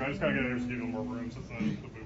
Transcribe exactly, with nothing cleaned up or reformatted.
I just gotta get there to give them more room, so it's not the booth.